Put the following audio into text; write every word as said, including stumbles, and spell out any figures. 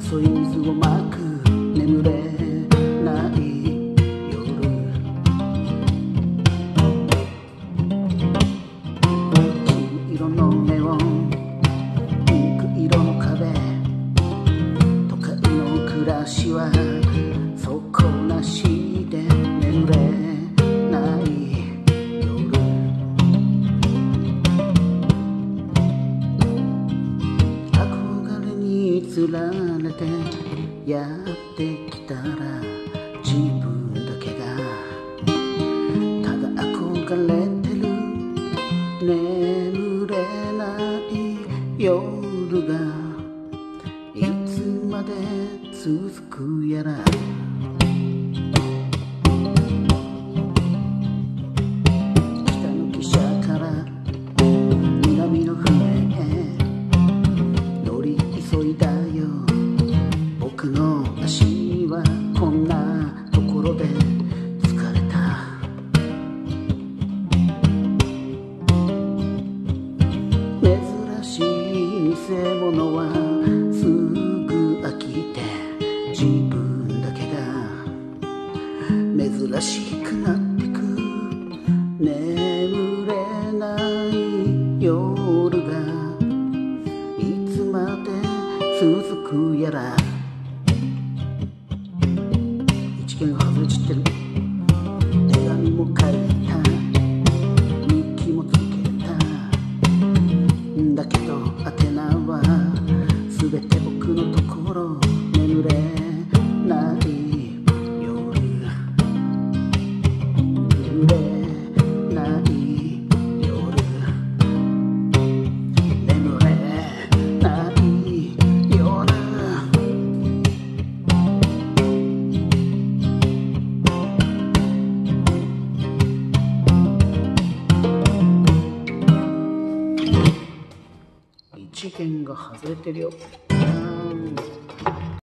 細い水をまく眠れない夜、金色のネオン、ピンク色の壁、都会の暮らしは底なしで眠れない夜、憧れにつられてやってきたら自分だけがただ憧れてる、眠れない夜がいつまで続くやら、北の汽車から南の船へ乗り急いだよ、僕の足はこんなところで疲れた。珍しい偽物はすぐ飽きて自分だけが珍しくなってく、眠れない夜がいつまで続くやら、一見外れ散ってる、手紙も書いた、日記もつけたんだけど宛名はすべて僕のところ、眠れない夜、眠れない夜、眠れない夜、一元が外れてるよ。